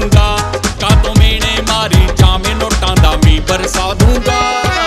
दूंगा। कातों मेने मारी जामे नोटां दा मी बरसा दूंगा।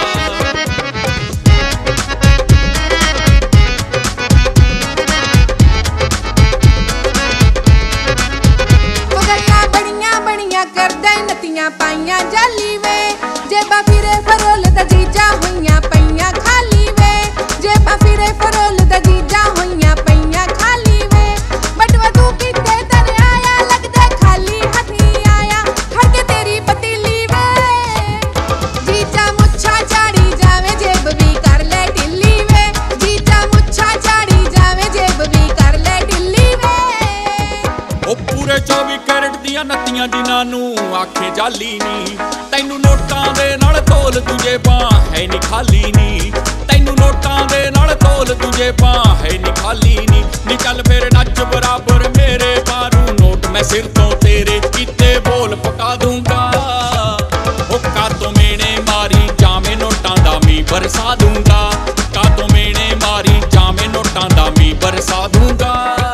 करदा नतियां पाइयां जाली वे जेबा फिरे फरोल दा जीजा होइयां पईयां खाली वे जेबा फिरे फरोल दा जीजा होइयां पईयां खाली वे बटवा तू किते तर आया लगदा खाली हथी आया खड़के तेरी पतीली वे जीजा मुच्छा झाड़ी जावे जेब भी कर ले ढिल्ली वे जीजा मुच्छा झाड़ी जावे जेब भी कर ले ढिल्ली वे ओ पूरे 24 कैरेट दियां नत्तियां जिन्हां नूं आखे जाली नी तैनू नोटां दे नाल तोल तुझे बां है नी खाली नी तैनू नोटां दे नाल तोल तुझे बां है नी खाली नी चल फिर नच बराबर मेरे मारू नोट मैं सिर तो तेरे कीते बोल पका दूंगा। ओ कातों मेने मारी जामे नोटां दा मी बरसा दूंगा। कातों मेने मारी जामे नोटां दा मी बरसा दूंगा।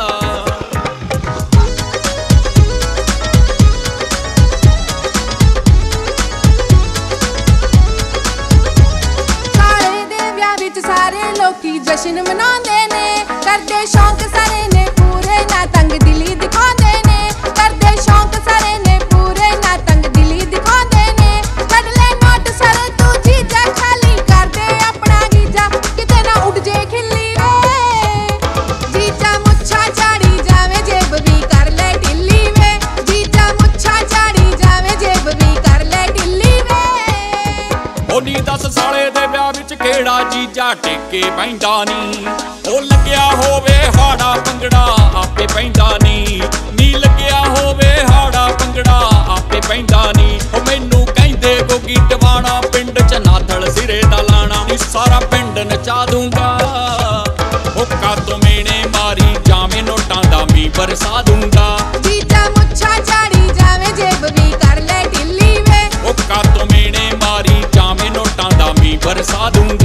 सारे लोकी जश्न मनाउंदे ने करदे शौक सारे ने पूरे ना तंग दिली दिखाउंदे ने करदे शौक सारे ने पूरे ना तंग दिली दिखाउंदे ने कढ ले नोट सर तू जीजा खाली कर दे अपना गीजा किते ना उड़ जे खिल्ली वे जीजा मुच्छा झाड़ी जावे जेब भी कर ले ढिल्ली वे जीजा मुच्छा झाड़ी जावे जेब भी कर ले ढिल्ली वे ओ नी 10 साले दे ब्याह विच केड़ा जीजा टेके पैंदा नी ओ लग्या होवे हाड़ा पंगड़ा आपे पैंदा नी लग्या होवे हाड़ा पंगड़ा आपे पैंदा नी ओ मैनू कहंदे गोगी टवाणा पिंड च नाथल सिरे दा लाना नी सारा पिंड नचा दूंगा। ओ कातों मेने मारी जामे नोटां दा मी बरसा दूंगा। जीजा मुच्छा झाड़ी जावे जेब भी कर ले ढिल्ली वे ओ कातों मेने मारी जामे नोटां दा मी बरसा दूंगा।